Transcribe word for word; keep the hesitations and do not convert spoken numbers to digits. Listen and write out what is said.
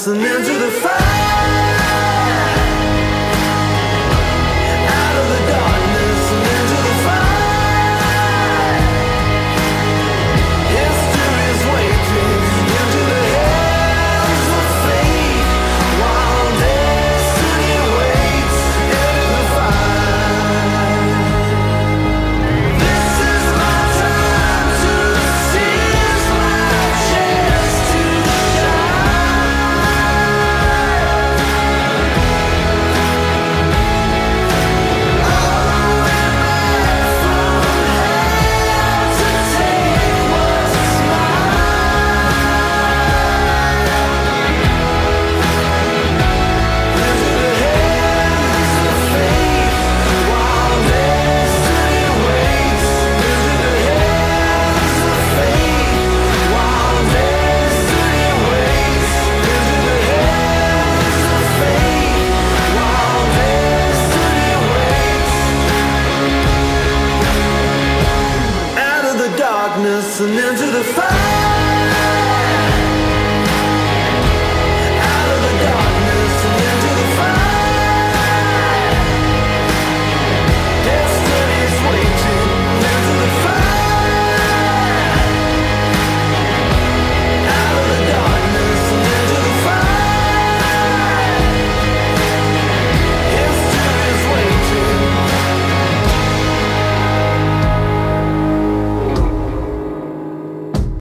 darkness and into the fire. Out of the darkness and into the fire. History is waiting into the hands of fate, while destiny waits into the fire. This is my time to seize my chance to and into the fire.